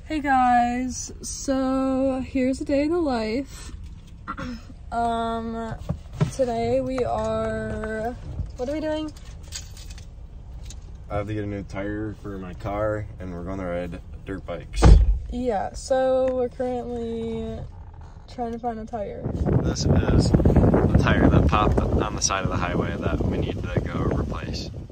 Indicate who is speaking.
Speaker 1: Hey guys, so here's a day in the life. Today we are, what are we doing?
Speaker 2: I have to get a new tire for my car and we're gonna ride dirt bikes.
Speaker 1: Yeah, so we're currently trying to find a tire.
Speaker 2: This is the tire that popped on the side of the highway that we need to go replace.